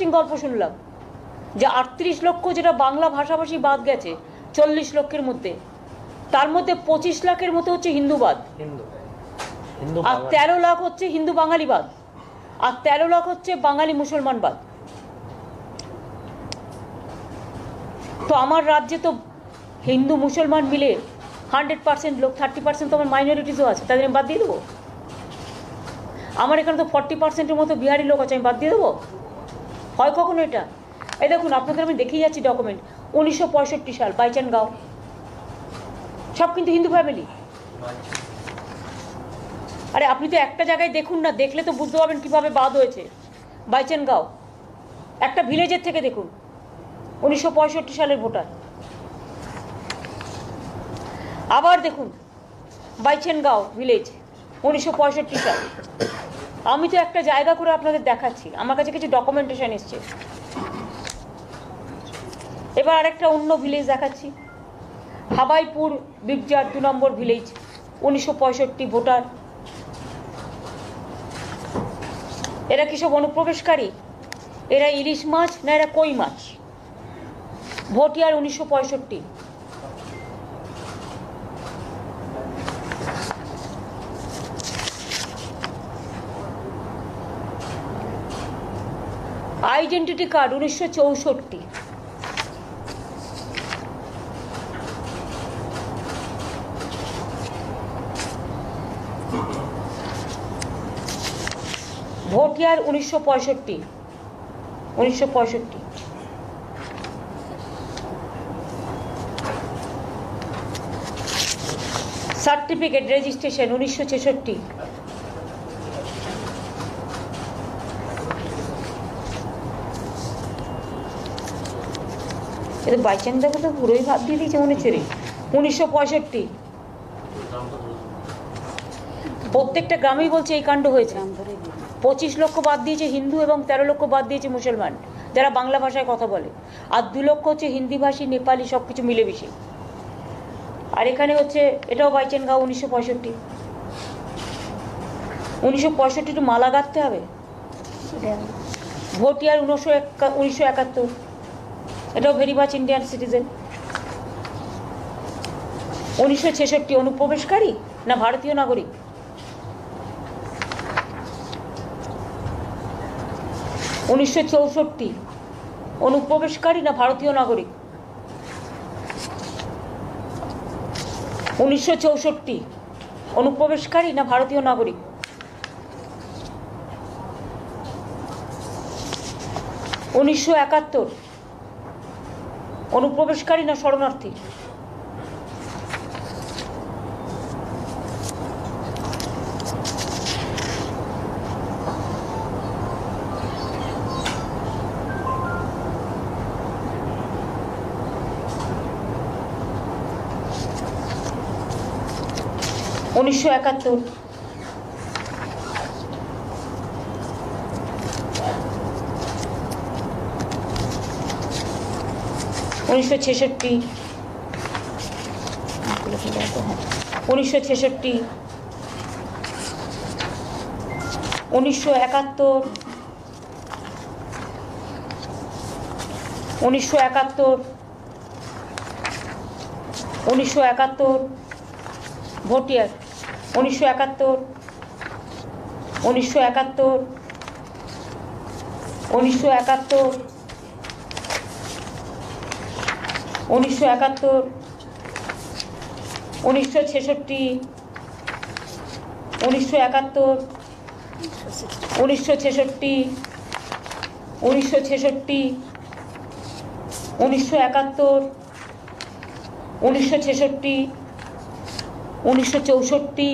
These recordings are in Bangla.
ইন্টারেস্টিং গল্প শুনলাম যে 38 লক্ষ যেটা বাংলা ভাষাভাষী বাদ গেছে 40 লক্ষের মধ্যে, তার মধ্যে 25 লাখের মতো হচ্ছে হিন্দুবাদ, আর 13 লাখ হচ্ছে হিন্দু বাঙালিবাদ, আর 13 লাখ হচ্ছে বাঙালি মুসলমানবাদ। তো আমার রাজ্যে তো হিন্দু মুসলমান মিলে 100% লোক, 30% তো আমার মাইনরিটিসও আছে, তাদের আমি বাদ দিয়ে দেবো? আমার এখানে তো 40%-এর মতো বিহারি লোক আছে, আমি বাদ দিয়ে দেবো? হয় কখনো এটা? এই দেখুন, আপনাদের আমি দেখিয়ে যাচ্ছি ডকুমেন্ট। 1965 সাল বাইচান গাঁও, সব কিন্তু হিন্দু ফ্যামিলি। আরে আপনি তো একটা জায়গায় দেখুন না, দেখলে তো বুঝতে পারবেন কীভাবে বাদ হয়েছে। বাইচান গাঁও একটা ভিলেজের থেকে দেখুন, 1965 সালের ভোটার। আবার দেখুন বাইচেন গাঁও ভিলেজ, 1965 সাল। আমি তো একটা জায়গা করে আপনাদের দেখাচ্ছি, আমার কাছে কিছু ডকুমেন্টেশন এসছে। এবার আরেকটা অন্য ভিলেজ দেখাচ্ছি, হাবাইপুর বিগজার 2 নম্বর ভিলেজ, 1965 ভোটার। এরা কি সব অনুপ্রবেশকারী? এরা ইলিশ মাছ না এরা কই মাছ? Vote year 1965। Identity card 1964। Vote year 1965। Certificate registration 1966। এটা বাইচান দেখো তো পুরোই ভাব দিয়ে দিয়েছে মনে ছেড়ে। 1965 প্রত্যেকটা গ্রামেই বলছে এই কাণ্ড হয়েছে। 25 লক্ষ বাদ দিয়েছে হিন্দু এবং 13 লক্ষ বাদ দিয়েছে মুসলমান যারা বাংলা ভাষায় কথা বলে, আর 2 লক্ষ হচ্ছে হিন্দিভাষী নেপালি সব কিছু মিলেমিশে। আর এখানে হচ্ছে এটাও বাইচেন গাঁও 1965। 1965 একটু মালা গাঁথতে হবে। Vote year 1971। এটাও ভেরি মাচ ইন্ডিয়ান সিটিজেন। 1966 অনুপ্রবেশকারী না ভারতীয় নাগরিক? 1964 অনুপ্রবেশকারী না ভারতীয় নাগরিক? 1964 অনুপ্রবেশকারী না ভারতীয় নাগরিক? 1971 অনুপ্রবেশকারী না শরণার্থী? 1971 1966 1966 1971 1971 ভোট ইয়ার 1971 1971 1971 1971 1966 1971 1966 1966 1971 1966 1964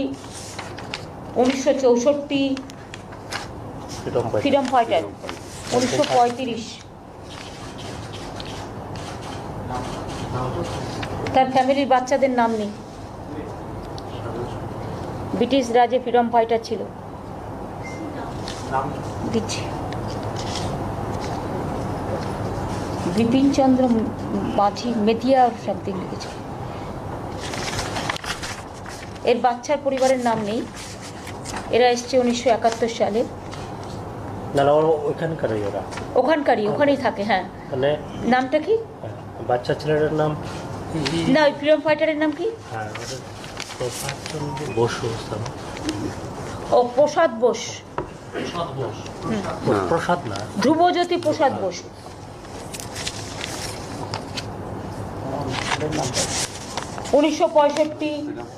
1964 ফ্রিডম ফাইটার 1935 তার ফ্যামিলির বাচ্চাদের নাম নেই। ব্রিটিশ রাজে ফ্রিডম ফাইটার ছিল। দিচ্ছি বিপিন চন্দ্র মাঝি মেথিয়া সামথিং লিখেছে। এর বাচ্চার পরিবারের নাম নেই। এরা এসছে 1971 সালে। না ওখানকারই ওরা, ওখানকারই, ওখানেই থাকে। হ্যাঁ, মানে নামটা কি? বাচ্চা ছেলেটার নাম না, ওই ফ্রিডম ফাইটারের নাম কি? হ্যাঁ, বসু। ও প্রসাদ বোস। প্রসাদ না, ধ্রুবজ্যোতি প্রসাদ বোস। উনিশশো 65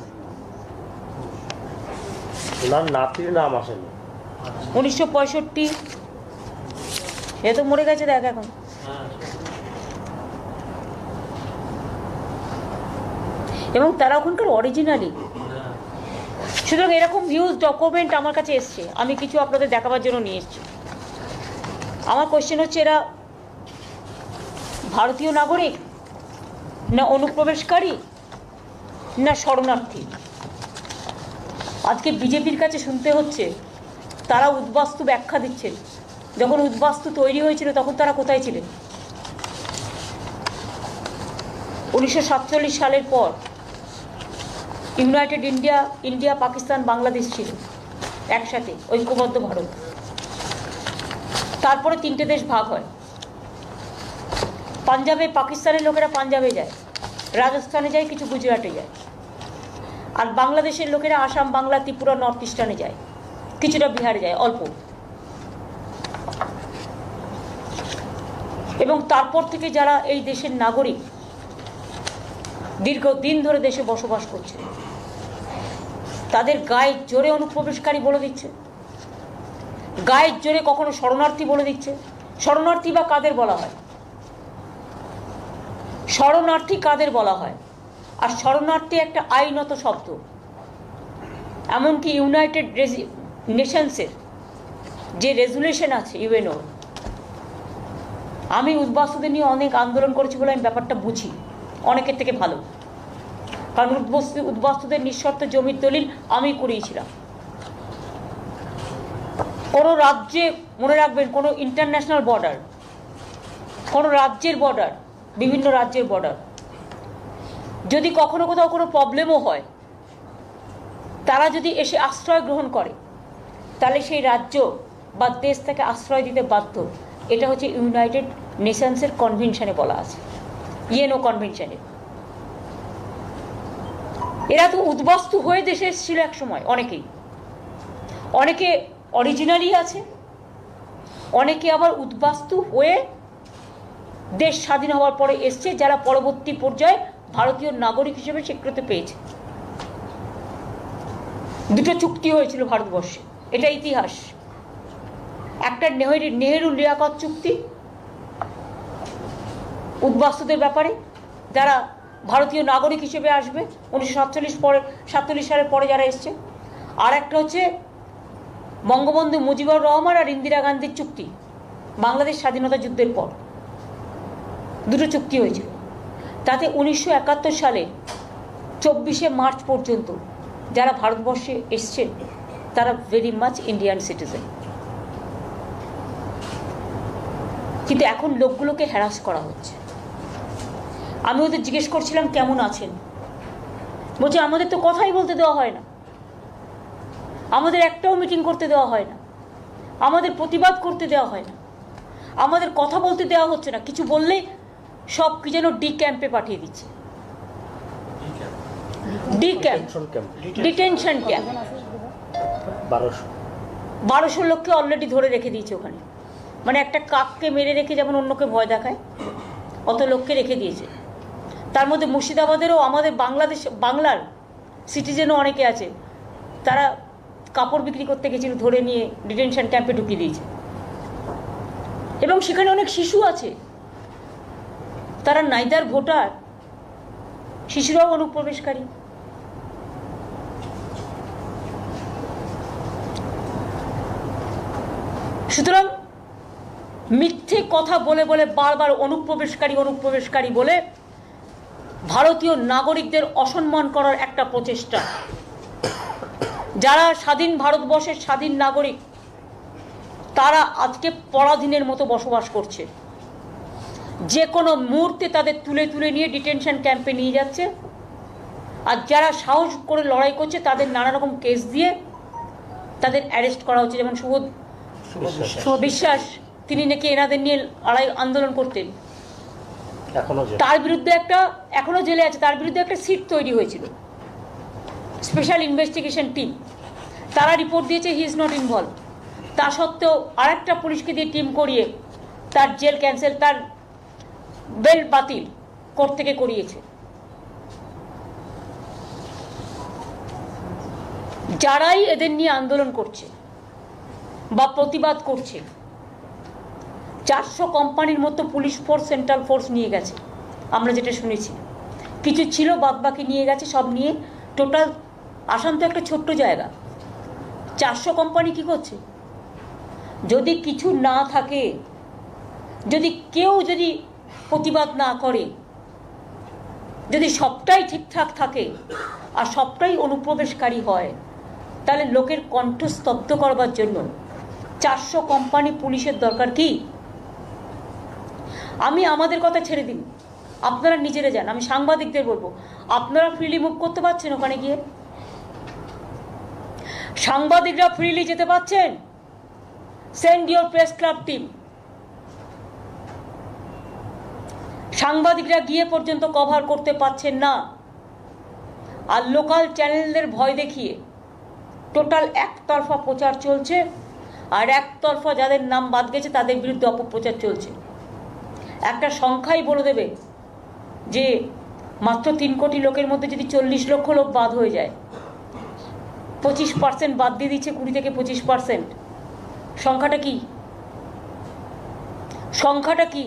নাতির নাম আসেনি। 1965 এ তো মরে গেছে দেখ এখন। এবং তারা ওখানকার অরিজিনালি। সুতরাং এরকম হিউজ ডকুমেন্ট আমার কাছে এসছে, আমি কিছু আপনাদের দেখাবার জন্য নিয়ে এসেছি। আমার কোয়েশ্চেন হচ্ছে, এরা ভারতীয় নাগরিক, না অনুপ্রবেশকারী, না শরণার্থী? আজকে বিজেপির কাছে শুনতে হচ্ছে তারা উদ্বাস্তু ব্যাখ্যা দিচ্ছেন। যখন উদ্বাস্তু তৈরি হয়েছিল তখন তারা কোথায় ছিলেন? 1947 সালের পর ইউনাইটেড ইন্ডিয়া, পাকিস্তান, বাংলাদেশ ছিল একসাথে, ঐক্যবদ্ধ ভারত। তারপরে 3টে দেশ ভাগ হয়। পাঞ্জাবে, পাকিস্তানের লোকেরা পাঞ্জাবে যায়, রাজস্থানে যায়, কিছু গুজরাটে যায়। আর বাংলাদেশের লোকেরা আসাম, বাংলা, ত্রিপুরা, নর্থ ইস্টার্নে যায়, কিছুটা বিহারে যায়, অল্প। এবং তারপর থেকে যারা এই দেশের নাগরিক, দীর্ঘদিন ধরে দেশে বসবাস করছে, তাদের গায়ের জোরে অনুপ্রবেশকারী বলে দিচ্ছে, গায়ের জোরে কখনো শরণার্থী বলে দিচ্ছে। শরণার্থী বা কাদের বলা হয়? শরণার্থী কাদের বলা হয়? আর শরণার্থী একটা আইনত শব্দ। এমনকি ইউনাইটেড নেশনসের যে রেজুলেশন আছে ইউএনও, আমি উদ্বাস্তুদের নিয়ে অনেক আন্দোলন করেছি বলে আমি ব্যাপারটা বুঝি অনেকের থেকে ভালো। কারণ উদ্বাস্তুদের নিঃশর্ত জমির দলিল আমি করিয়েছিলাম। কোনো রাজ্যে, মনে রাখবেন, কোনো ইন্টারন্যাশনাল বর্ডার, কোনো রাজ্যের বর্ডার, বিভিন্ন রাজ্যের বর্ডার, যদি কখনো কোথাও কোনো প্রবলেমও হয়, তারা যদি এসে আশ্রয় গ্রহণ করে, তাহলে সেই রাজ্য বা দেশ থেকে আশ্রয় দিতে বাধ্য। এটা হচ্ছে ইউনাইটেড নেশনসের কনভেনশনে বলা আছে, ইউএনও কনভেনশনে। এরা তো উদ্বাস্তু হয়ে দেশে এসেছিল এক সময়, অনেকে অরিজিনালি আছে, অনেকে আবার উদ্বাস্তু হয়ে দেশ স্বাধীন হওয়ার পরে এসছে, যারা পরবর্তী পর্যায়ে ভারতীয় নাগরিক হিসেবে স্বীকৃতি পেয়েছে। 2টো চুক্তি হয়েছিল ভারতবর্ষে, এটা ইতিহাস। একটা নেহেরু লিয়াকত চুক্তি উদ্বাস্তুদের ব্যাপারে, যারা ভারতীয় নাগরিক হিসেবে আসবে 1947 সালের পরে যারা এসছে। আর একটা হচ্ছে বঙ্গবন্ধু মুজিবুর রহমান আর ইন্দিরা গান্ধীর চুক্তি, বাংলাদেশ স্বাধীনতা যুদ্ধের পর 2টো চুক্তি হয়েছিল। তাতে 1971 সালে 24শে মার্চ পর্যন্ত যারা ভারতবর্ষে এসছেন তারা ভেরি মাচ ইন্ডিয়ান সিটিজেন। কিন্তু এখন লোকগুলোকে হ্যারাস করা হচ্ছে। আমি ওদের জিজ্ঞেস করছিলাম কেমন আছেন, বলছে আমাদের তো কথাই বলতে দেওয়া হয় না, আমাদের একটাও মিটিং করতে দেওয়া হয় না, আমাদের প্রতিবাদ করতে দেওয়া হয় না, আমাদের কথা বলতে দেওয়া হচ্ছে না, কিছু বললেই সব কি যেন ডি ক্যাম্পে পাঠিয়ে দিচ্ছে। D camp, detention camp. 1200 লোককে অলরেডি ধরে রেখে দিয়েছে ওখানে। মানে একটা কাককে মেরে রেখে যেমন অন্যকে ভয় দেখায়, অত লোককে রেখে দিয়েছে। তার মধ্যে মুর্শিদাবাদেরও, আমাদের বাংলার সিটিজেনও অনেকে আছে, তারা কাপড় বিক্রি করতে গেছিল, ধরে নিয়ে ডিটেনশন ক্যাম্পে ঢুকিয়ে দিয়েছে। এবং সেখানে অনেক শিশু আছে, তারা নাইদার ভোটার, শিশুরাও অনুপ্রবেশকারী। সুতরাং মিথ্যে কথা বলে বলে বারবার অনুপ্রবেশকারী বলে ভারতীয় নাগরিকদের অসম্মান করার একটা প্রচেষ্টা। যারা স্বাধীন ভারতবর্ষের স্বাধীন নাগরিক, তারা আজকে পরাধীনের মতো বসবাস করছে। যে কোনো মুহূর্তে তাদের তুলে নিয়ে ডিটেনশন ক্যাম্পে নিয়ে যাচ্ছে। আর যারা সাহস করে লড়াই করছে তাদের নানা রকম কেস দিয়ে তাদের অ্যারেস্ট করা হচ্ছে। যেমন বিশ্বাস, তিনি নাকি এনাদের নিয়ে আন্দোলন করতেন। তার বিরুদ্ধে এখনো জেলে আছে, তার বিরুদ্ধে একটা সিট তৈরি হয়েছিল, স্পেশাল ইনভেস্টিগেশন টিম। তারা রিপোর্ট দিয়েছে হি ইজ নট ইনভলভ। তা সত্ত্বেও আরেকটা পুলিশকে দিয়ে টিম করিয়ে তার জেল ক্যান্সেল, তার বেল বাতিল কোর্ট থেকে করিয়েছে। যারাই এদের নিয়ে আন্দোলন করছে বা প্রতিবাদ করছে, 400 কোম্পানির মতো পুলিশ ফোর্স, সেন্ট্রাল ফোর্স নিয়ে গেছে, আমরা যেটা শুনেছি। কিছু ছিল, বাদবাকি নিয়ে গেছে, সব নিয়ে টোটাল। আসাম তো একটা ছোট্ট জায়গা, 400 কোম্পানি কি করছে? যদি কিছু না থাকে, যদি কেউ যদি প্রতিবাদ না করে, যদি সবটাই ঠিকঠাক থাকে আর সবটাই অনুপ্রবেশকারী হয়, তাহলে লোকের কণ্ঠ স্তব্ধ করবার জন্য 400 কোম্পানি পুলিশের দরকার কি? আমি আমাদের কথা ছেড়ে দিন, আপনারা নিজেরা যান। আমি সাংবাদিকদের বলবো, আপনারা ফ্রিলি মুভ করতে পারছেন ওখানে গিয়ে? সাংবাদিকরা ফ্রিলি যেতে পারছেন? Send your press club team. সাংবাদিকরা গিয়ে পর্যন্ত কভার করতে পারছেন না, আর লোকাল চ্যানেলদের ভয় দেখিয়ে টোটাল একতরফা প্রচার চলছে, আর একতরফা যাদের নাম বাদ গেছে তাদের বিরুদ্ধে অপপ্রচার চলছে। একটা সংখ্যাই বলে দেবে যে মাত্র 3 কোটি লোকের মধ্যে যদি 40 লক্ষ লোক বাদ হয়ে যায়, 25% বাদ দিয়ে দিচ্ছে, 20 থেকে 25%। সংখ্যাটা কি? সংখ্যাটা কি?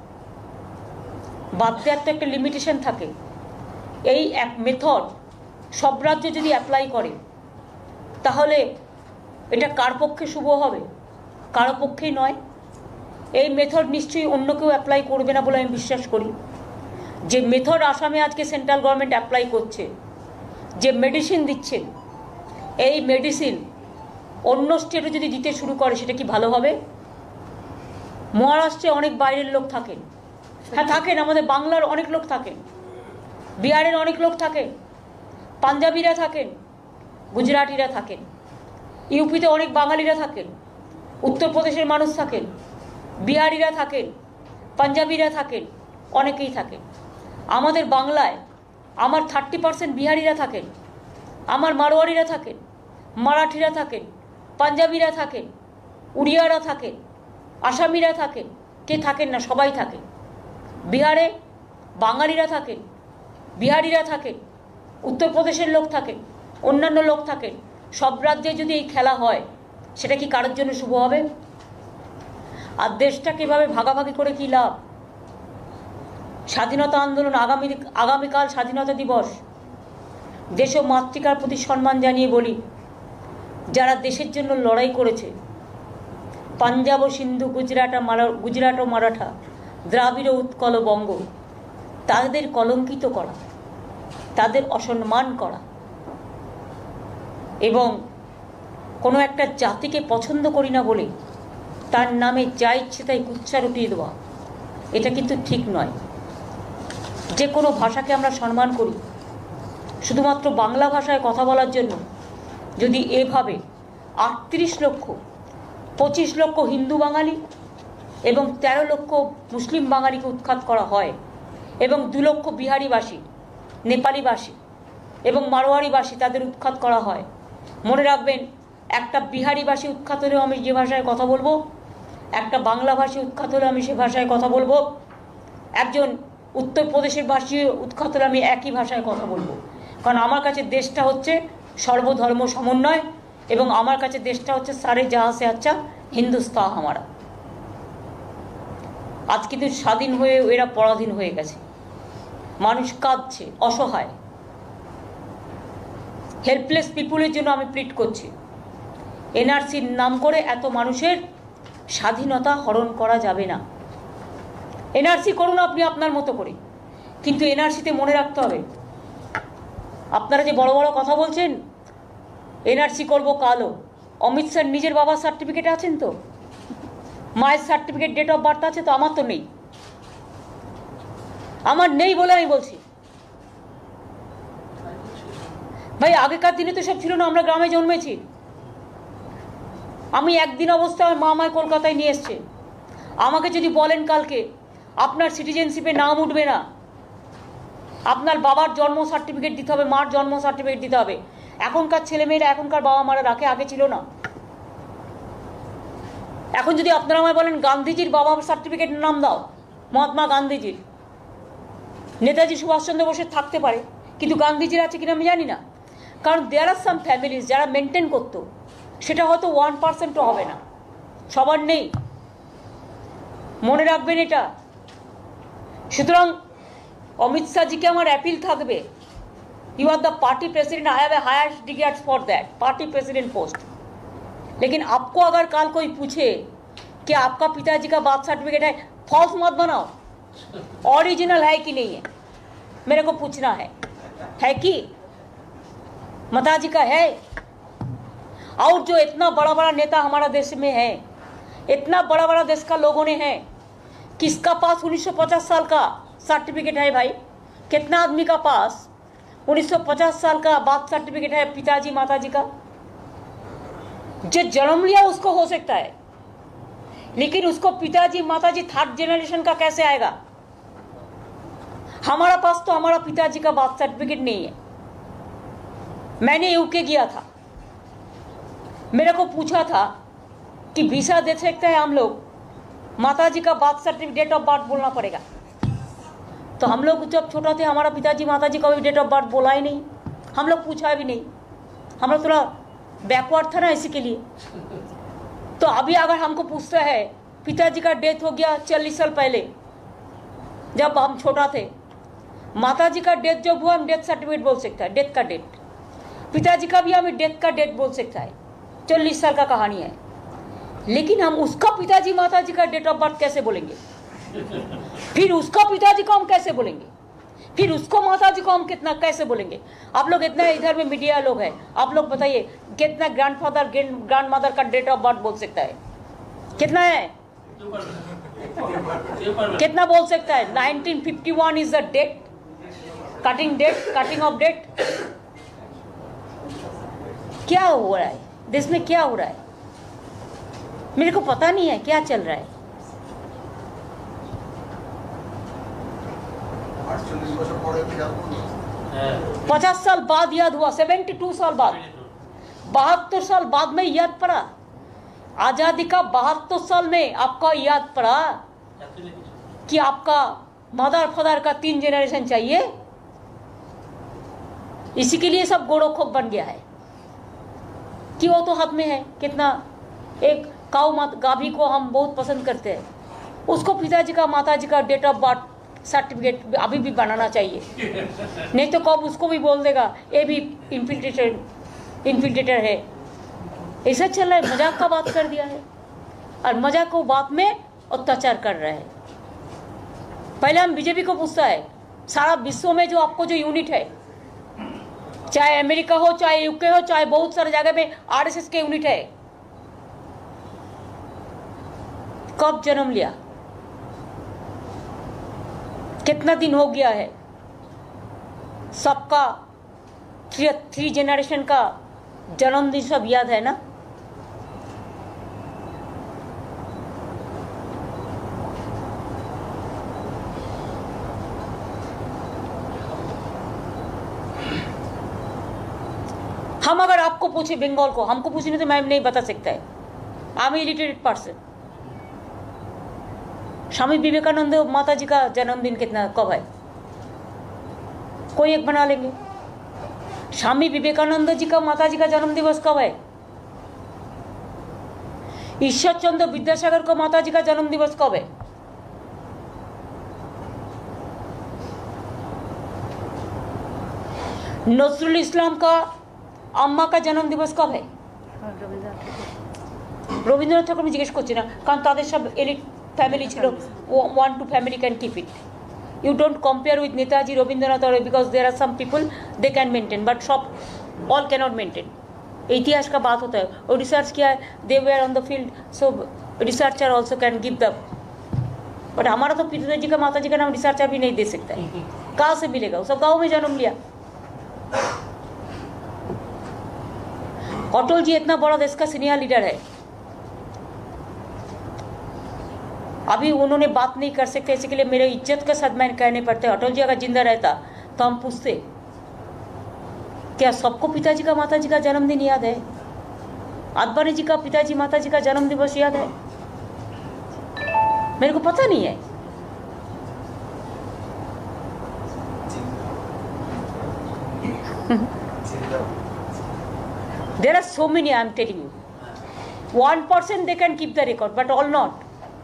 বাদ দেওয়ার তো একটা লিমিটেশন থাকে। এই এক মেথড সব রাজ্য যদি অ্যাপ্লাই করে, তাহলে এটা কার পক্ষে শুভ হবে? কারো পক্ষেই নয়। এই মেথড নিশ্চয়ই অন্য কেউ অ্যাপ্লাই করবে না বলে আমি বিশ্বাস করি। যে মেথড আসামে আজকে সেন্ট্রাল গভর্নমেন্ট অ্যাপ্লাই করছে, যে মেডিসিন দিচ্ছেন, এই মেডিসিন অন্য স্টেটে যদি দিতে শুরু করে, সেটা কি ভালো হবে? মহারাষ্ট্রে অনেক বাইরের লোক থাকেন, হ্যাঁ থাকেন, আমাদের বাংলার অনেক লোক থাকেন, বিহারের অনেক লোক থাকেন, পাঞ্জাবিরা থাকেন, গুজরাটিরা থাকেন, ইউপিতে অনেক বাঙালিরা থাকেন, উত্তরপ্রদেশের মানুষ থাকেন, বিহারিরা থাকেন, পাঞ্জাবিরা থাকেন, অনেকেই থাকেন। আমাদের বাংলায় আমার 30% বিহারিরা থাকেন, আমার মারোয়ারিরা থাকেন, মারাঠিরা থাকেন, পাঞ্জাবিরা থাকেন, উড়িয়ারা থাকেন, আসামিরা থাকেন, কে থাকেন না? সবাই থাকেন। বিহারে বাঙালিরা থাকেন, বিহারিরা থাকেন, উত্তরপ্রদেশের লোক থাকেন, অন্যান্য লোক থাকেন। সব রাজ্যে যদি এই খেলা হয়, সেটা কি কারোর জন্য শুভ হবে? আর দেশটাকে এভাবে ভাগাভাগি করে কি লাভ? স্বাধীনতা আন্দোলন, আগামীকাল স্বাধীনতা দিবস। দেশ ও মাতৃকার প্রতি সম্মান জানিয়ে বলি, যারা দেশের জন্য লড়াই করেছে, পাঞ্জাব ও সিন্ধু, গুজরাট ও মারাঠা, দ্রাবিড় ও উৎকল ও বঙ্গ, তাদের কলঙ্কিত করা, তাদের অসম্মান করা এবং কোনো একটা জাতিকে পছন্দ করি না বলে তার নামে যা ইচ্ছে তাই কুৎসা রটিয়ে দেওয়া, এটা কিন্তু ঠিক নয়। যে কোনো ভাষাকে আমরা সম্মান করি, শুধুমাত্র বাংলা ভাষায় কথা বলার জন্য যদি এভাবে 38 লক্ষ, 25 লক্ষ হিন্দু বাঙালি এবং 13 লক্ষ মুসলিম বাঙালিকে উৎখাত করা হয়, এবং 2 লক্ষ বিহারিবাসী, নেপালিবাসী এবং মারোয়ারিবাসী তাদের উৎখাত করা হয়, মনে রাখবেন, একটা বিহারিবাসী উৎখাত হলেও আমি যে ভাষায় কথা বলবো, একটা বাংলাভাষী উৎখাত হলেও আমি সে ভাষায় কথা বলবো, একজন উত্তরপ্রদেশের ভাষী উৎখাত হলে আমি একই ভাষায় কথা বলবো। কারণ আমার কাছে দেশটা হচ্ছে সর্বধর্ম সমন্বয়, এবং আমার কাছে দেশটা হচ্ছে সারে জাহা সে আচ্ছা হিন্দুস্তান হামারা। আজ কিন্তু স্বাধীন হয়ে এরা পরাধীন হয়ে গেছে, মানুষ কাঁদছে, অসহায়, হেল্পলেস পিপুলের জন্য আমি প্লিট করছি। এনআরসির নাম করে এত মানুষের স্বাধীনতা হরণ করা যাবে না। এনআরসি করুন আপনি আপনার মতো করে, কিন্তু এনআরসিতে মনে রাখতে হবে, আপনারা যে বড় বড় কথা বলছেন এনআরসি করবো কালো, অমিত শাহ নিজের বাবার সার্টিফিকেট আছেন তো, মায়ের সার্টিফিকেট, ডেট অফ বার্থ আছে তো? আমার তো নেই, আমার নেই বলে আমি বলছি। ভাই আগেকার দিনে তো সব ছিল না, আমরা গ্রামে জন্মেছি, আমি একদিন অবস্থায় আমার মা আমায় কলকাতায় নিয়ে এসছে, আমাকে যদি বলেন কালকে আপনার সিটিজেনশিপে নাম উঠবে না, আপনার বাবার জন্ম সার্টিফিকেট দিতে হবে, মার জন্ম সার্টিফিকেট দিতে হবে। এখনকার ছেলেমেয়েরা এখনকার বাবা মারা রাখে, আগে ছিল না। এখন যদি আপনারা আমায় বলেন গান্ধীজির বাবার সার্টিফিকেটের নাম দাও, মহাত্মা গান্ধীজির, নেতাজি সুভাষচন্দ্র বোসের থাকতে পারে, কিন্তু গান্ধীজির আছে কিনা আমি জানি না। কারণ দেয়ার আর সাম ফ্যামিলিজ যারা মেনটেন করতো, সেটা হয়তো 1%ও হবে না, সবার নেই, মনে রাখবেন এটা। সুতরাং অমিত শাহজিকে আমার অ্যাপিল থাকবে, you are the party president, I have a highest degrades for that party president post. लेकिन आपको अगर कल कोई पूछे कि आपका पिताजी का बर्थ सर्टिफिकेट है, फॉल्स मत बनाओ, ओरिजिनल है कि नहीं है मेरे को पूछना है कि माताजी का है। और जो इतना बड़ा बड़ा नेता हमारा देश में है, इतना बड़ा बड़ा देश का लोगों ने है, किसका पास 1950 साल का सर्टिफिकेट है भाई? कितना आदमी का पास 1950 साल का बर्थ सर्टिफिकेट है पिताजी माताजी का? जो जन्म लिया उसको हो सकता है, लेकिन उसको पिताजी माताजी थर्ड जनरेशन का कैसे आएगा? हमारा पास तो हमारा पिताजी का बर्थ सर्टिफिकेट नहीं है। मैंने यूके गया था, मेरे को पूछा था कि वीसा दे सकते हैं हम लोग, माताजी का birth certificate date of birth बोलना पड़ेगा। तो हम लोग जब छोटा थे हमारा पिताजी माताजी का भी डेट ऑफ बर्थ बोला ही नहीं, हम लोग पूछा भी नहीं, हम लोग थोड़ा बैकवर्ड था ना इसी के लिए। तो अभी अगर हमको पूछता है पिताजी का डेथ हो गया 40 साल पहले जब हम छोटा थे, माताजी का डेथ जब हुआ हम डेथ सर्टिफिकेट बोल सकता है, डेथ का डेट, पिताजी का भी हमें डेथ का डेट बोल सकता है, 40 साल का कहानी है। लेकिन हम उसका पिताजी माताजी का डेट ऑफ बर्थ कैसे बोलेंगे? फिर उसका पिताजी को हम कैसे बोलेंगे? फिर उसको माताजी को हम कितना कैसे बोलेंगे? आप लोग इतना इधर में मीडिया लोग हैं, आप लोग बताइए कितना ग्रैंडफादर ग्रैंड मदर का डेट ऑफ बर्थ बोल सकता है? कितना है? कितना बोल सकता है? 1951 is the date, cutting off date. क्या हो रहा है देश में, क्या हो रहा है मेरे को पता नहीं है क्या चल रहा है। 50 साल बाद याद हुआ, 72 साल बाद, 72 साल बाद में याद पड़ा, आजादी का 72 साल में आपका याद पड़ा कि आपका मदर फादर का 3 जनरेशन चाहिए। इसी के लिए सब गोड़ोखोक बन गया है कि वो तो हाथ में है। कितना एक काऊ गाभी को हम बहुत पसंद करते हैं, उसको पिताजी का माताजी का डेट ऑफ बर्थ सर्टिफिकेट अभी भी बनाना चाहिए, नहीं तो कब उसको भी बोल देगा ये भी इन्फिल्ट्रेटर है। ऐसा चल रहा है, मजाक का बात कर दिया है और मजाक को बात में अत्याचार कर रहा है। पहले हम बीजेपी को पूछता है, सारा विश्व में जो आपको जो यूनिट है, चाहे अमेरिका हो चाहे यूके हो चाहे बहुत सारे जगह में आरएसएस के यूनिट है, कब जन्म लिया, कितना दिन हो गया है? सबका 3 जनरेशन का जन्मदिन सब याद है ना? हम अगर आपको पूछे बंगाल को, हमको पूछने तो मैम नहीं बता सकता है, I am illiterate person. Swami Vivekananda माता जी का जन्मदिन कितना कब है? कोई एक बना लेंगे। स्वामी विवेकानंद जी का माता जी का जन्म दिवस कब है? ईश्वर चंद्र विद्यासागर को माता जी का जन्म दिवस कब है? नजरुल इस्लाम का अम्मा का जन्म दिवस कब है? रवींद्रनाथ ठाकुर में जिज्ञेस करছি না, কারণ তাদের সব এলিট ফ্যামিলি ছিল, 1-2 family can keep it. You don't compare with Netaji, Rabindranath, or because there are some people they can maintain, but सब all cannot maintain. इतिहास का बात होता है और रिसर्च किया है, they were on the field, so researcher also can give the, but हमारा तो पिताजी का माताजी का नाम रिसर्चर भी नहीं दे सकता है, कहाँ से मिलेगा? वो सब गाँव में जन्म लिया। अटल जी इतना बड़ा देश का सीनियर लीडर है, अभी उन्होंने बात नहीं कर सकते, इसके लिए मेरे इज्जत के साथ मैंने कहने पड़ते। अटल जी अगर जिंदा रहता तो हम पूछते क्या सबको पिताजी का माताजी का जन्मदिन याद है? अदवानी जी का पिताजी माताजी का जन्म दिवस याद है? मेरे को पता नहीं है। There are so many, I am telling you. 1% they can keep the record, but all not.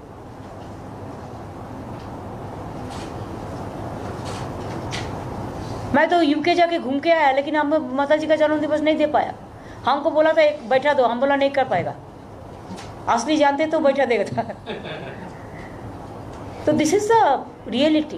मैं तो यूके जाके घूम के आया, लेकिन हम माता जी का जन्म दिवस नहीं दे पाया। हमको बोला था एक बैठा दो, हम बोला नहीं कर पाएगा। असली जानते तो बैठा देगा था। तो दिस इज द रियलिटी।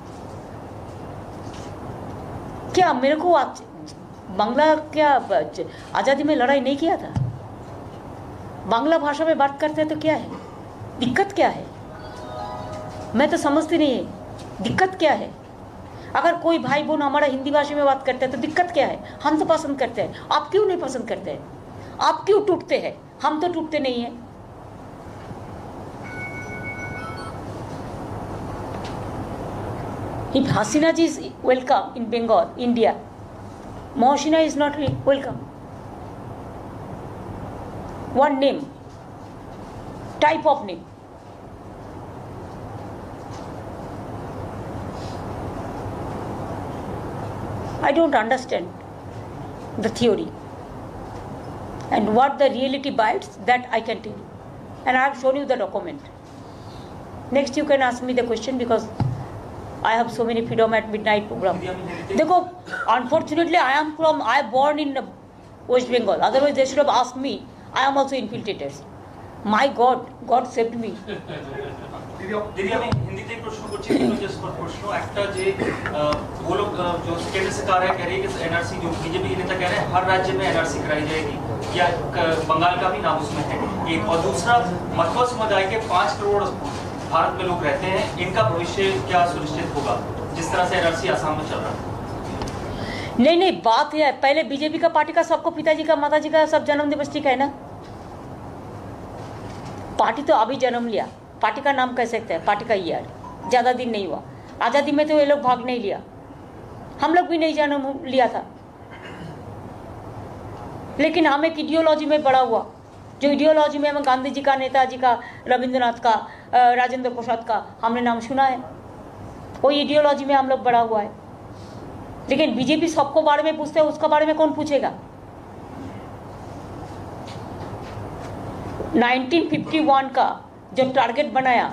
क्या मेरे को बांग्ला क्या आज़ादी में लड़ाई नहीं किया था? बांग्ला भाषा में बात करते हैं तो क्या है दिक्कत? क्या है? मैं तो समझती नहीं है दिक्कत क्या है। अगर कोई भाई बहन हमारा हिंदी भाषा में बात करते हैं तो दिक्कत क्या है? हम तो पसंद करते हैं, आप क्यों नहीं पसंद करते हैं? आप क्यों टूटते हैं? हम तो टूटते नहीं हैं। If Hasina ji is welcome in Bengal, India, Mohsina is not welcome. One name, type of name. I don't understand the theory and what the reality bites, that I can tell you, and I have shown you the document. Next you can ask me the question because I have so many freedom at midnight program. देखो, unfortunately I am born in West Bengal. Otherwise they should have asked me. I am also infiltrated. My God, God saved me. দিদি আমি হিন্দিতে প্রশ্ন করছি, জাস্ট ফর প্রশ্ন একটা যে वो लोग जो केंद्र सरकार है कह रही है कि एनआरसी जो बीजेपी के नेता कह रहे हैं हर राज्य में एनआरसी कराई जाएगी, या बंगाल का भी नाम उसमें है एक, और दूसरा मथुरा समुदाय के 5 करोड़ भारत में लोग रहते हैं, इनका भविष्य क्या सुनिश्चित होगा जिस तरह से एनआरसी आसाम में चल रहा है? नहीं, बात है पहले बीजेपी का पार्टी का सबको पिताजी का माताजी का सब जन्म दिवस ठीक है ना। पार्टी तो अभी जन्म लिया, पार्टी का नाम कह सकते हैं, पार्टी का ईयर ज़्यादा दिन नहीं हुआ। आज़ादी में तो ये लोग भाग नहीं लिया, हम लोग भी नहीं जन्म लिया था, लेकिन हम एक इडियोलॉजी में बड़ा हुआ, जो इडियोलॉजी में हमें गांधी जी का, नेताजी का, रविंद्रनाथ का, राजेंद्र प्रसाद का हमने नाम सुना है, वही इडियोलॉजी में हम लोग बड़ा हुआ है। लेकिन बीजेपी सबको बारे में पूछते हैं, उसका बारे में कौन पूछेगा? 1951 का जो टारगेट बनाया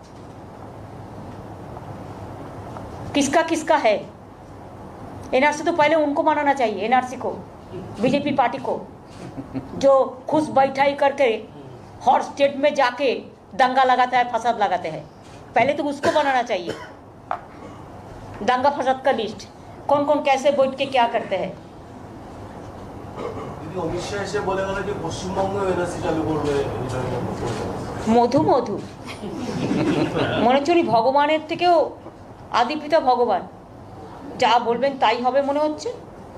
किसका किसका है? एनआरसी तो पहले उनको मनाना चाहिए, एनआरसी को, बीजेपी पार्टी को, जो खुश बैठाई करके हर स्टेट में जाके दंगा लगाता है, फसाद लगाते हैं। पहले तो उसको बनाना चाहिए दंगा फसाद का लिस्ट, कौन कौन कैसे बैठ के क्या करते हैं। অমিত শাহ এসে বলে গেল যে পশ্চিমবঙ্গ এনআরসি চালু করবে, মধু মধু মনে হচ্ছে উনি ভগবানের থেকেও আদি পিতা ভগবান, যা বলবেন তাই হবে মনে হচ্ছে।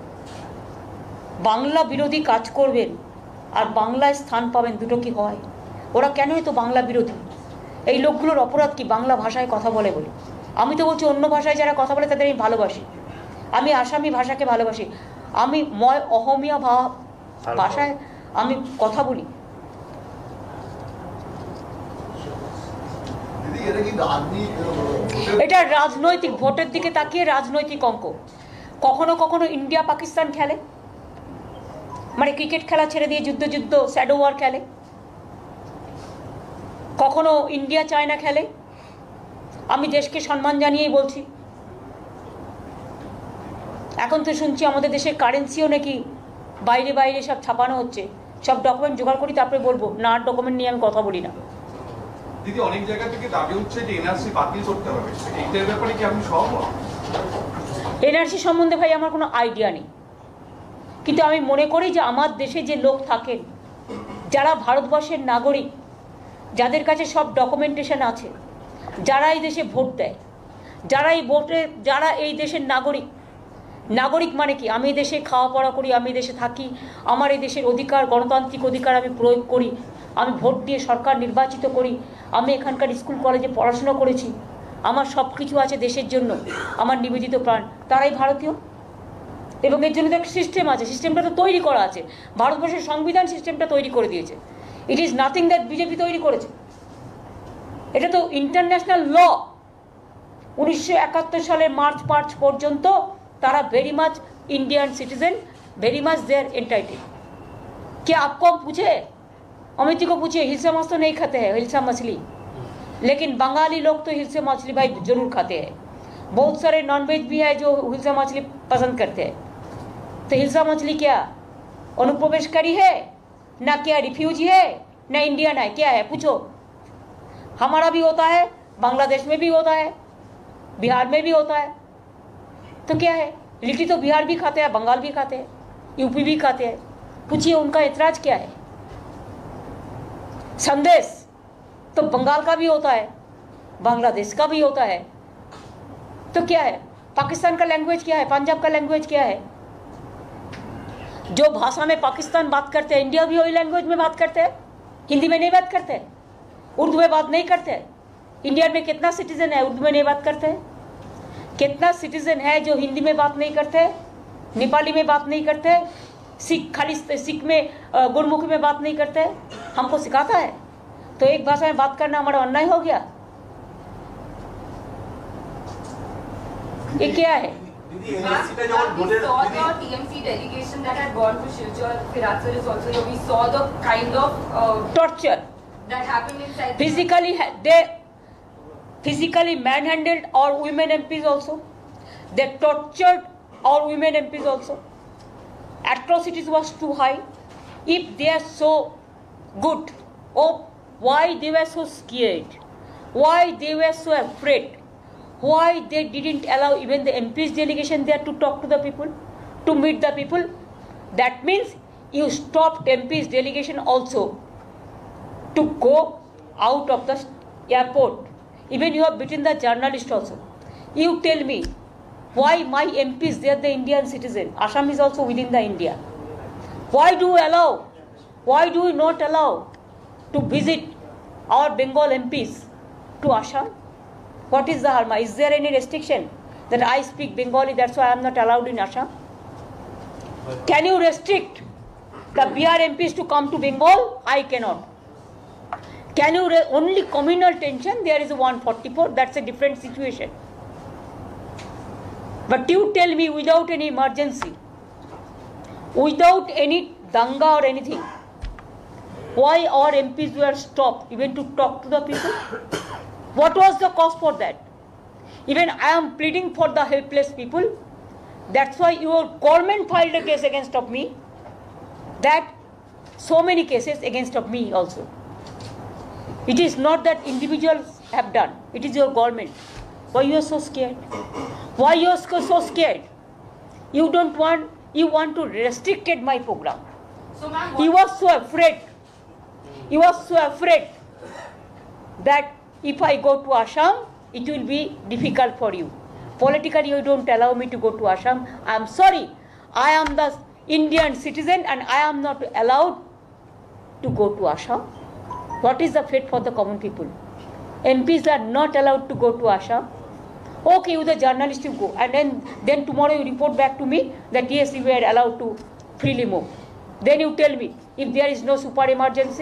বাংলা বিরোধী কাজ করবেন আর বাংলায় স্থান পাবেন, দুটো কি হয়? ওরা কেন এত বাংলা বিরোধী? এই লোকগুলোর অপরাধ কি? বাংলা ভাষায় কথা বলে বলে। আমি তো বলছি অন্য ভাষায় যারা কথা বলে তাদের আমি ভালোবাসি, আমি আসামি ভাষাকে ভালোবাসি, আমি অহমিয়া ভাষায় আমি কথা বলি। এটা রাজনৈতিক ভোটের দিকে তাকিয়ে রাজনৈতিক অঙ্ক। কখনো কখনো ইন্ডিয়া পাকিস্তান খেলে, মানে ক্রিকেট খেলা ছেড়ে দিয়ে যুদ্ধ শ্যাডো ওয়ার খেলে, কখনো ইন্ডিয়া চায়না খেলে। আমি দেশকে সম্মান জানিয়েই বলছি। এখন তো শুনছি আমাদের দেশের কারেন্সিও নাকি বাইরে বাইরে সব ছাপানো হচ্ছে, সব ডকুমেন্ট জোগাড় করি তারপরে বলবো, না ডকুমেন্ট নিয়ে আমি কথা বলি না। দিদি, অনেক জায়গা থেকে দাবি হচ্ছে যে এনআরসি বাতিল করতে হবে, এইটার ব্যাপারে কি আপনি সহমত? এনআরসি সম্বন্ধে ভাই আমার কোনো আইডিয়া নেই, কিন্তু আমি মনে করি যে আমার দেশে যে লোক থাকেন, যারা ভারতবর্ষের নাগরিক, যাদের কাছে সব ডকুমেন্টেশন আছে, যারা এই দেশে ভোট দেয়, যারা এই দেশের নাগরিক। নাগরিক মানে কি? আমি এই দেশে খাওয়া পড়া করি, আমি এই দেশে থাকি, আমার এই দেশের অধিকার, গণতান্ত্রিক অধিকার আমি প্রয়োগ করি, আমি ভোট দিয়ে সরকার নির্বাচিত করি, আমি এখানকার স্কুল কলেজে পড়াশোনা করেছি, আমার সব কিছু আছে দেশের জন্য, আমার নিবেদিত প্রাণ, তারাই ভারতীয়। এবং এর জন্য তো একটা সিস্টেম আছে, সিস্টেমটা তো তৈরি করা আছে, ভারতবর্ষের সংবিধান সিস্টেমটা তৈরি করে দিয়েছে। It is nothing that BJP তৈরি করেছে, এটা তো ইন্টারন্যাশনাল ল। 1971 সালের মার্চ 5 পর্যন্ত तारा very much Indian citizen, very much they are entitled. क्या आपको पूछे, अमित जी को पूछिए, हिलसा मांस तो नहीं खाते हैं, हिलसा मछली, लेकिन बंगाली लोग तो हिलसा मछली भाई जरूर खाते हैं। बहुत सारे नॉनवेज भी है जो हिलसा मछली पसंद करते हैं। तो हिलसा मछली क्या अनुप्रवेशकारी है ना, क्या रिफ्यूजी है ना, इंडियन है, क्या है पूछो। हमारा भी होता है, बांग्लादेश में भी होता है, बिहार में भी होता है। तो क्या है, लिट्टी तो बिहार भी खाते हैं, बंगाल भी खाते हैं, यूपी भी खाते हैं, पूछिए उनका ऐतराज क्या है। संदेश तो बंगाल का भी होता है, बांग्लादेश का भी होता है। तो क्या है, पाकिस्तान का लैंग्वेज क्या है, पंजाब का लैंग्वेज क्या है। जो भाषा में पाकिस्तान बात करते हैं, इंडिया भी वही लैंग्वेज में बात करते हैं, हिंदी में नहीं बात करते, उर्दू में बात नहीं करते। इंडिया में कितना सिटीजन है उर्दू में नहीं बात करते, कितना सिटीजन है जो हिंदी में बात नहीं करते, नेपाली में बात नहीं करते, सिख खाली सिख में गुरमुखी में बात नहीं करते। हमको सिखाता है तो एक भाषा में बात करना हमारा अन्याय हो गया। ये क्या है। Torture physically manhandled our women MPs also. They tortured our women MPs also. Atrocities was too high. If they are so good, oh, why they were so scared? Why they were so afraid? Why they didn't allow even the MPs delegation there to talk to the people, to meet the people? That means you stopped MPs delegation also to go out of the airport. Even you have beaten the journalist also. You tell me, why my MPs, they are the Indian citizen. Assam is also within the India. Why do you allow, why do you not allow to visit our Bengal MPs to Assam? What is the harm? Is there any restriction that I speak Bengali, that's why I am not allowed in Assam? Can you restrict the BR MPs to come to Bengal? I cannot. Can you only communal tension, there is a 144, that's a different situation. But you tell me, without any emergency, without any danga or anything, why our MPs were stopped even to talk to the people? What was the cause for that? Even I am pleading for the helpless people. That's why your government filed a case against of me. That so many cases against of me also. It is not that individuals have done, it is your government. Why you are so scared? Why you are so scared? You don't want, you want to restrict my program. So, ma'am, you are so afraid. You are so afraid that if I go to Assam, it will be difficult for you. Politically, you don't allow me to go to Assam. I am sorry. I am the Indian citizen and I am not allowed to go to Assam. What is the fate for the common people? MPs are not allowed to go to Assam. Okay, you the journalist you go, and then tomorrow you report back to me that yes, you were allowed to freely move. Then you tell me if there is no super emergency.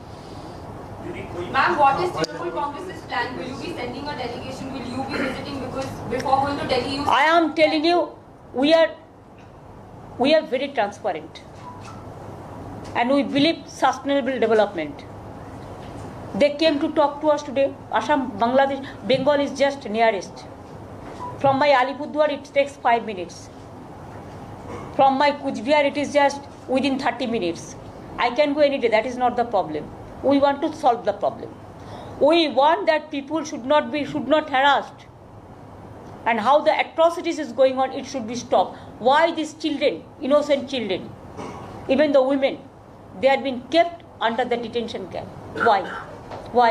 Ma'am, what is Trinamool Congress's plan? Will you be sending a delegation? Will you be visiting? Because before going to Delhi, you... I am telling you, we are very transparent and we believe sustainable development. They came to talk to us today. Assam, Bangladesh, Bengal is just nearest. From my Alipurduar, it takes 5 minutes. From my Kujbihar, it is just within 30 minutes. I can go any day. That is not the problem. We want to solve the problem. We want that people should not harassed. And how the atrocities is going on, it should be stopped. Why these children, innocent children, even the women, they have been kept under the detention camp? Why? Why?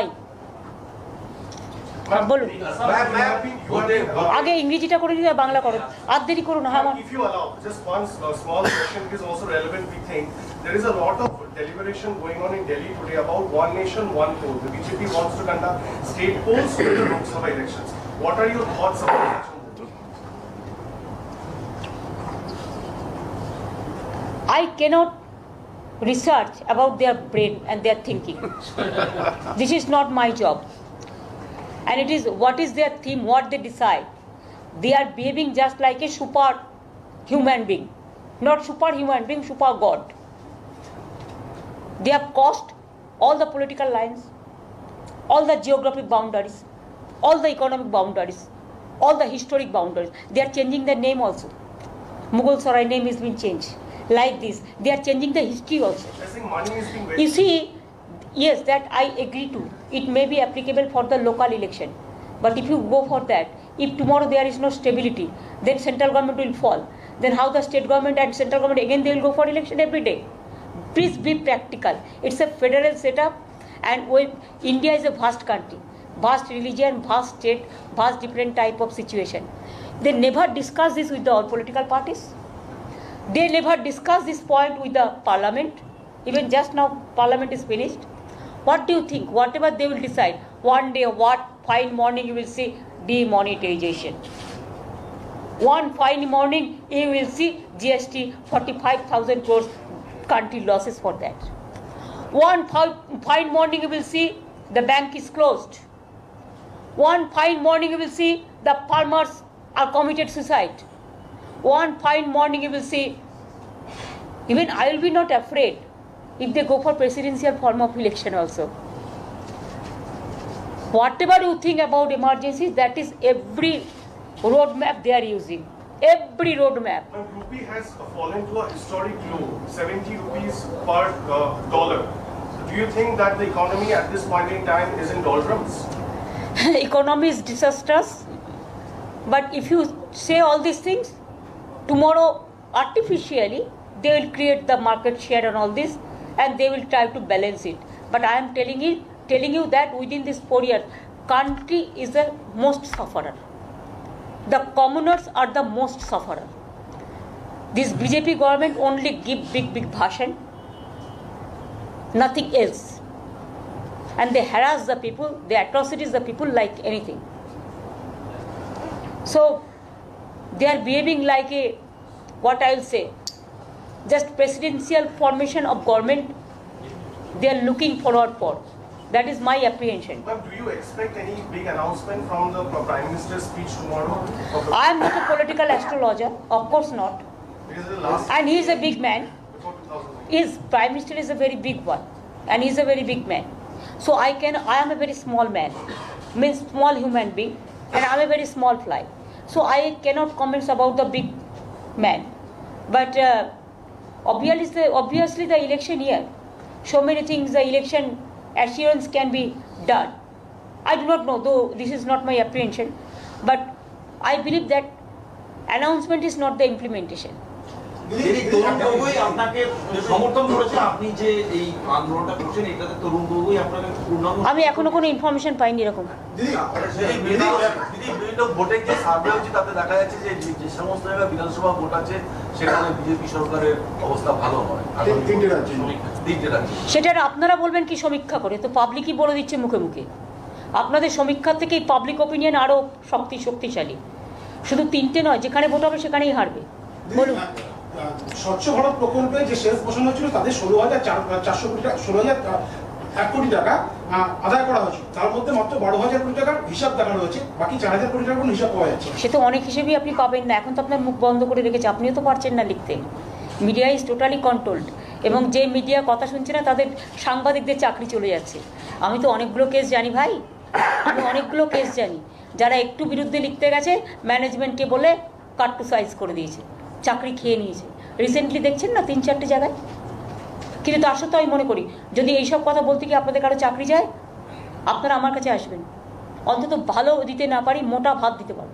বলুন আগে ইংরেজিটা করে দিও বাংলা করো আর দেরি করো না। If you allow just one small question, it is also relevant. We think there is a lot of deliberation going on in Delhi today about one nation, one poll. The BJP wants to conduct state polls for the Lok Sabha elections. What are your thoughts about it? I cannot research about their brain and their thinking. This is not my job. And it is what is their theme, what they decide. They are behaving just like a super human being. Not superhuman being, super god. They have crossed all the political lines, all the geographic boundaries, all the economic boundaries, all the historic boundaries. They are changing their name also. Mughal Sarai name has been changed. Like this, they are changing the history also. I think money is being wasted. You see, yes, that I agree to. It may be applicable for the local election. But if you go for that, if tomorrow there is no stability, then central government will fall. Then how the state government and central government again they will go for election every day? Please be practical. It's a federal setup, and India is a vast country, vast religion, vast state, vast different type of situation. They never discuss this with the all political parties. They never discuss this point with the parliament. Even just now parliament is finished. What do you think? Whatever they will decide, one day, what fine morning you will see demonetization. One fine morning you will see GST 45,000 crores country losses for that. One fine morning you will see the bank is closed. One fine morning you will see the farmers are committed suicide. One fine morning you will see, even I will be not afraid if they go for presidential form of election also. Whatever you think about emergencies, that is every roadmap they are using. Every roadmap. But rupee has fallen to a historic low, 70 rupees per dollar. Do you think that the economy at this point in time is in doldrums? Economy is disastrous. But if you say all these things, tomorrow artificially they will create the market share and all this, and they will try to balance it. But I am telling you that within this 4 years, country is the most sufferer. The commoners are the most sufferer. This BJP government only give big bhashan, nothing else. And they harass the people, they atrocities the people like anything. So they are behaving like a, what I will say, just presidential formation of government they are looking forward for. That is my apprehension. But do you expect any big announcement from the Prime Minister's speech tomorrow? I am not a political astrologer, of course not. Because the last And he is a big man. before 2008. His Prime Minister is a very big one. And he is a very big man. So I am a very small man, means small human being, and I am a very small fly. So I cannot comment about the big man. But obviously the election year, so many things, the election assurance can be done. I do not know, though this is not my apprehension, but I believe that announcement is not the implementation. তরুণ গগৈ আপনাকে সমর্থন করেছে, আপনি যে এই আন্দোলনটা করছেন এটাতে তরুণ গগৈ আপনাকে পূর্ণাঙ্গ। আমি এখনো কোনো ইনফরমেশন পাইনি এরকম। বিভিন্ন ভোটে যে সার্ভে হচ্ছে তাতে দেখা যাচ্ছে যে যে সমস্ত জায়গায় বিধানসভা ভোট আছে সেখানে বিজেপি সরকারের অবস্থা ভালো হয়। তিনটে রাজ্যে। সেটা আপনারা বলবেন কি সমীক্ষা করে? তো পাবলিকই বলে দিচ্ছে মুখে মুখে। আপনাদের সমীক্ষা থেকেই পাবলিক ওপিনিয়ন আরও শক্তিশালী। শুধু তিনটে নয়, যেখানে ভোট হবে সেখানেই হারবে। বলুন। স্বচ্ছ ভারত প্রকল্পে যে শেষ বসানো হয়েছিল তাদের 16,401 কোটি টাকা আদায় করা হয়েছিল, তার মধ্যে মাত্র 12,000 কোটি টাকার হিসাব দেখানো হয়েছে, বাকি 4,000 কোটি টাকার কোনো হিসাব পাওয়া যাচ্ছে। সে তো অনেক হিসেবেই আপনি পাবেন না, এখন তো আপনার মুখ বন্ধ করে রেখেছে, আপনিও তো পারছেন না লিখতে। মিডিয়া ইজ টোটালি কন্ট্রোলড, এবং যে মিডিয়া কথা শুনছে না তাদের সাংবাদিকদের চাকরি চলে যাচ্ছে। আমি তো অনেকগুলো কেস জানি ভাই, আমি অনেকগুলো কেস জানি, যারা একটু বিরুদ্ধে লিখতে গেছে ম্যানেজমেন্টকে বলে কাট টু সাইজ করে দিয়েছে, চাকরি খেয়ে নিয়েছে। রিসেন্টলি দেখছেন না 3-4টে জায়গায়। কিন্তু তার সত্ত্বেও আমি মনে করি যদি এইসব কথা বলতে গিয়ে আপনাদের কারো চাকরি যায়, আপনারা আমার কাছে আসবেন, অন্তত ভালো দিতে না পারি মোটা ভাত দিতে পারবো।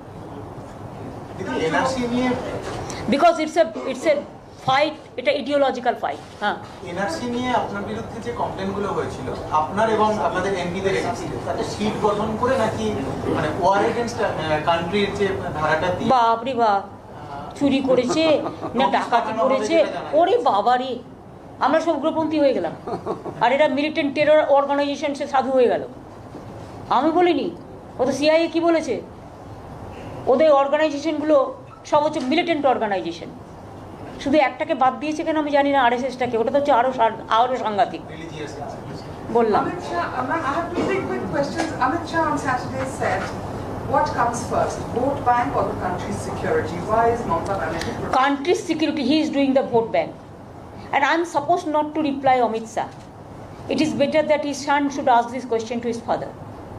বিকজ ইটস এ ফাইট, এটা ইডিওলজিক্যাল ফাইট। হ্যাঁ, এনআরসি নিয়ে আপনার বিরুদ্ধে যে কমপ্লেনগুলো হয়েছিল আপনার এবং আপনাদের এমপিদের এসেছিল, তাতে সিট গঠন করে নাকি মানে ওয়ার এগেইনস্ট কান্ট্রির যে ধারাটা দিয়ে বাপরে বাপ, চুরি করেছে না ডাকাতি করেছে, ওরে বাবারে আমরা সব উগ্রপন্থী হয়ে গেলাম, আর এটা মিলিটেন্ট টেরর অর্গানাইজেশন, সে সাধু হয়ে গেল। আমি বলিনি, ও তো সিআইএ কি বলেছে, ওদের অর্গানাইজেশনগুলো সব হচ্ছে মিলিটেন্ট অর্গানাইজেশন। শুধু একটাকে বাদ দিয়েছে কেন আমি জানি না, আরএসএসটাকে, ওটা তো হচ্ছে আরো সাংঘাতিক। বললাম Amit Shah, ma'am, I have two very quick questions. Amit Shah on Saturday said, what comes first, vote bank or the country's security? Why is Mamata Banerjee protecting? Country's security, he is doing the vote bank. And I am supposed not to reply Amit Shah. It is better that his son should ask this question to his father.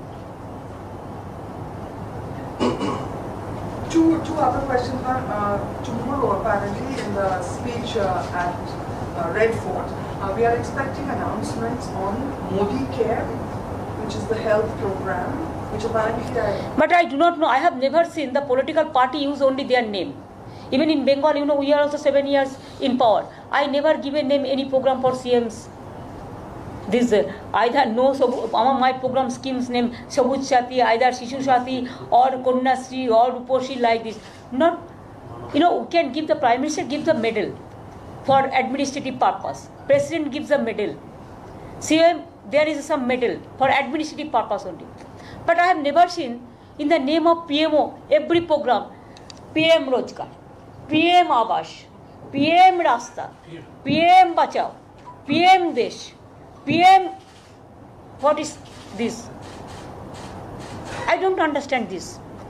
Two other questions, ma'am. Tomorrow, apparently, in the speech at Red Fort, we are expecting announcements on Modi Care, which is the health program, which apparently But I do not know. I have never seen the political party use only their name. Even in Bengal, you know, we are also 7 years in power. I never give a name any program for CMs. This either no, my program schemes name Sabuj Shati, either Shishu Shati or Konna Shri or Ruposhi, like this. Not, you know, can give the Prime Minister gives the medal for administrative purpose. President gives a medal. CM, there is some medal for administrative purpose only. But I have never seen in the name of PMO every program, PM Rozgar, PM Awas, PM Rasta, PM Bachao, PM Desh, PM, what is this? I don't understand this.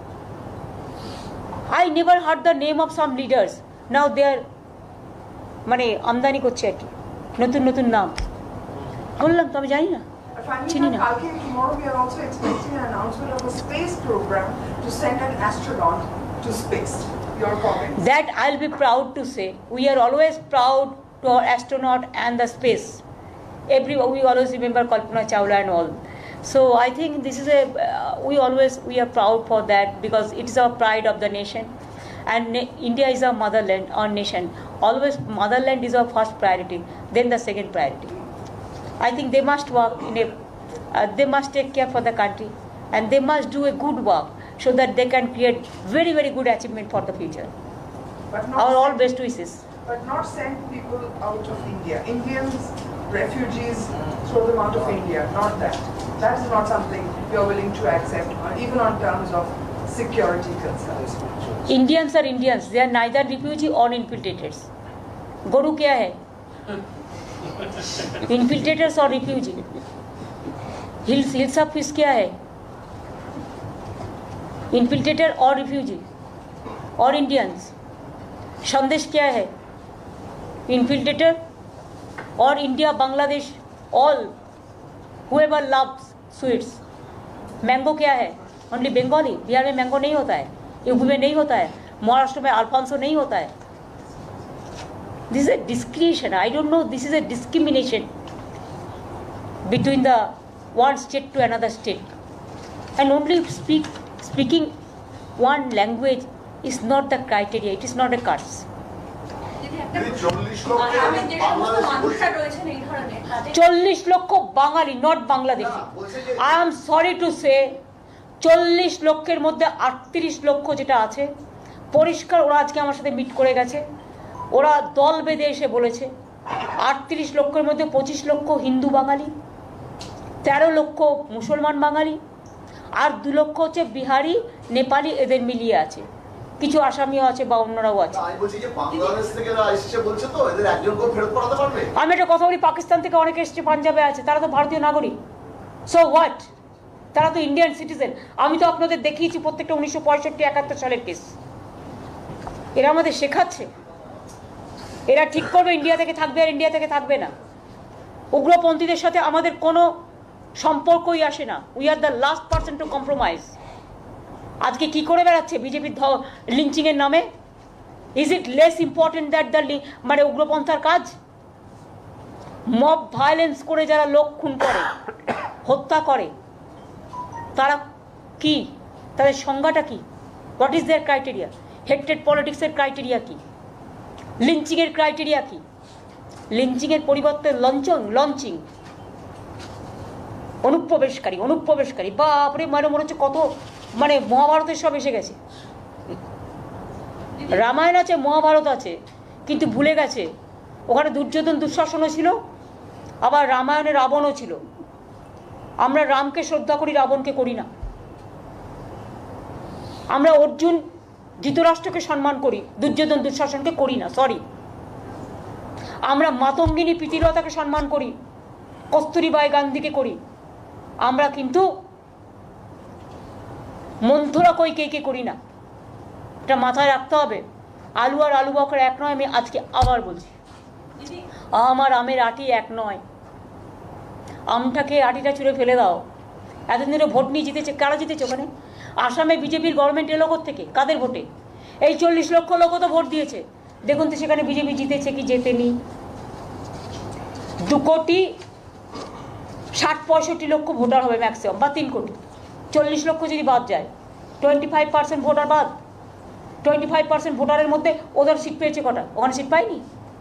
I never heard the name of some leaders. Now they are মানে আমদানি করছে আর কি, নতুন নতুন নাম বললাম তো আমি জানি না, চিনি না। Tomorrow we are also expecting an announcement of a space program to send an astronaut to space. Your comments? That I'll be proud to say. We are always proud to our astronaut and the space. We always remember Kalpana Chawla and all. So I think this is we are proud for that because it is our pride of the nation. And India is our motherland, our nation. Always motherland is our first priority, then the second priority. I think they must work they must take care for the country, and they must do a good work so that they can create very, very good achievement for the future. But Our all best wishes. But not send people out of India. Indians, refugees, throw them out of India. Not that. That is not something we are willing to accept, even on terms of security concerns. Indians are Indians. They are neither refugee or infiltrators. Guru kya hai? Infiltrators or refugee? Hills of fish kya hai? Infiltrator or refugee? Or Indians? Sandesh kya hai? Infiltrator or India, Bangladesh, all whoever loves sweets. Mango क्या है? Only Bengali. बिहार में मैंगो नहीं होता है, यूपी में नहीं होता है, महाराष्ट्र में अल्फांसो नहीं होता है. This is a discrimination. I don't know. This is a discrimination between the one state to another state. And only speaking one language is not the criteria. It is not a curse. 40 লক্ষ Bangali, not Bangladeshi. I am sorry to say 40 লক্ষের মধ্যে 38 লক্ষ যেটা আছে পরিষ্কার, ওরা আজকে আমার সাথে মিট করে গেছে, ওরা দল বেঁধে এসে বলেছে 38 লক্ষের মধ্যে 25 লক্ষ হিন্দু বাঙালি, 13 লক্ষ মুসলমান বাঙালি, আর 2 লক্ষ হচ্ছে বিহারি, নেপালি, এদের মিলিয়ে আছে, কিছু আসামিও আছে বা অন্যরাও আছে। আমি একটা কথা বলি, পাকিস্তান থেকে অনেকে এসছে, পাঞ্জাবে আছে, তারা তো ভারতীয় নাগরিক। সো হোয়াট, তারা তো ইন্ডিয়ান সিটিজেন। আমি তো আপনাদের দেখিয়েছি প্রত্যেকটা 1965-71 সালের কেস। এরা আমাদের শেখাচ্ছে, এরা ঠিক করবে ইন্ডিয়া থেকে থাকবে আর ইন্ডিয়া থেকে থাকবে না। উগ্রপন্থীদের সাথে আমাদের কোনো সম্পর্কই আসে না। We are the last person to compromise. আজকে কি করে বেড়াচ্ছে বিজেপির লিঞ্চিংয়ের নামে? Is it less important that the মানে উগ্রপন্থার কাজ? মব ভায়োলেন্স করে যারা লোক খুন করে, হত্যা করে, তারা কি, তাদের সংজ্ঞাটা কি? What is their criteria? Hatred পলিটিক্সের ক্রাইটেরিয়া কি? লিঞ্চিংয়ের ক্রাইটেরিয়া কি? লিঞ্চিংয়ের পরিবর্তে লঞ্চিং, অনুপ্রবেশকারী, বাপরে, মনে হচ্ছে কত, মানে মহাভারতের সব এসে গেছে। রামায়ণ আছে, মহাভারত আছে, কিন্তু ভুলে গেছে ওখানে দুর্যোধন দুঃশাসনও ছিল, আবার রামায়ণে রাবণও ছিল। আমরা রামকে শ্রদ্ধা করি, রাবণকে করি না। আমরা অর্জুন ধৃতরাষ্ট্রকে সম্মান করি, দুর্যোধন দুঃশাসনকে করি না, সরি। আমরা মাতঙ্গিনী প্রীতিলতাকে সম্মান করি, কস্তুরীবাই গান্ধীকে করি। আমরা কিন্তু মন্থরা কৈকেয়ীকে করি না। এটা মাথায় রাখতে হবে। আলু আর আলু বকর এক নয়, আমি আজকে আবার বলছি। আমার আমের আটি এক নয়। আমটাকে আটিটা ছুঁড়ে ফেলে দাও। এতদিন ধরে ভোট নিয়ে জিতেছে, কারা জিতেছে ওখানে? আসামে বিজেপির গভর্নমেন্ট এলো থেকে, কাদের ভোটে? এই 40 লক্ষ লোক তো ভোট দিয়েছে। দেখুন তো সেখানে বিজেপি জিতেছে কি জেতেনি? 2,60-65 লক্ষ ভোটার হবে ম্যাক্সিমাম, বা 3 কোটি। 40 লক্ষ যদি বাদ যায়, 25% ভোটার বাদ। 25% ভোটারের মধ্যে ওদের সিট পেয়েছে কটা? ওখানে সিট পায়নি।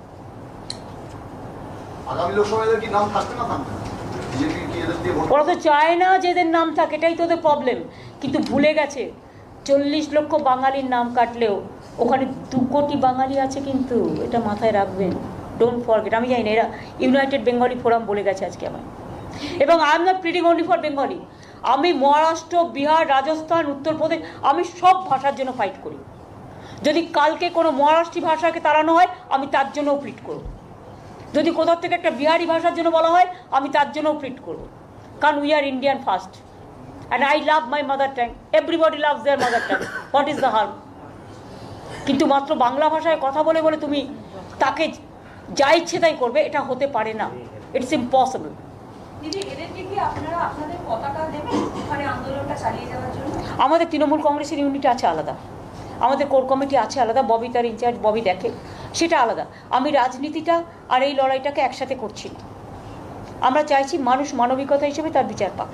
আগামী লোকসভায় কি নাম থাকবে না থাকবে? ওরা তো চায় না যে এদের নাম থাকে, এটাই তো ওদের প্রবলেম। কিন্তু ভুলে গেছে 40 লক্ষ বাঙালির নাম কাটলেও ওখানে 2 কোটি বাঙালি আছে, কিন্তু এটা মাথায় রাখবেন। Don't forget. আমি জানি না, এরা ইউনাইটেড বেঙ্গলি ফোরাম বলে গেছে আজকে আমায়। এবং I am not pleading only for Bengali. আমি মহারাষ্ট্র, বিহার, রাজস্থান, উত্তরপ্রদেশ, আমি সব ভাষার জন্য ফাইট করি। যদি কালকে কোনো মহারাষ্ট্রী ভাষাকে তাড়ানো হয়, আমি তার জন্যও প্লিট করব। যদি কোথাও থেকে একটা বিহারি ভাষার জন্য বলা হয়, আমি তার জন্যও প্লিট করব। কারণ we are Indian first, and I love my mother tongue. Everybody loves their mother tongue. What is the harm? কিন্তু মাত্র বাংলা ভাষায় কথা বলে বলে তুমি তাকে যা ইচ্ছে তাই করবে, এটা হতে পারে না। It's impossible. আমাদের তৃণমূল কংগ্রেসের ইউনিট আছে আলাদা, আমাদের কোর কমিটি আছে আলাদা, ববি তার ইনচার্জ, ববি দেখে, সেটা আলাদা। আমি রাজনীতিটা আর এই লড়াইটাকে একসাথে করছি না। আমরা চাইছি মানুষ মানবিকতা হিসেবে তার বিচার পাক।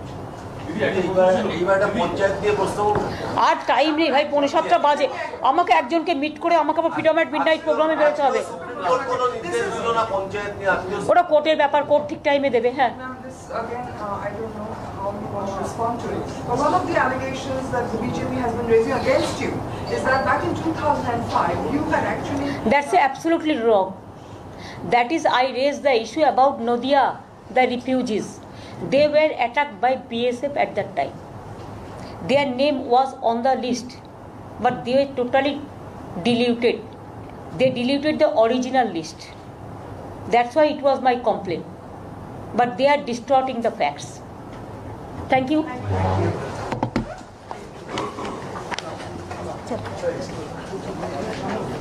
আর টাইম নেই ভাই, 6:45 বাজে। আমাকে একজনকে মিট করে আমাকে আবার ফ্রিডম অ্যাট মিডনাইট প্রোগ্রামে বেরোতে হবে। ওটা কোর্টের ব্যাপার, কোর্ট ঠিক টাইমে দেবে। হ্যাঁ, one of the allegations that the BJP has been raising against you is that back in 2005 you had actually... That's absolutely wrong. That is, I raised the issue about Nadia, the refugees. They were attacked by BSF at that time. Their name was on the list, but they were totally deleted. They deleted the original list. That's why it was my complaint. But they are distorting the facts. Thank you. Thank you.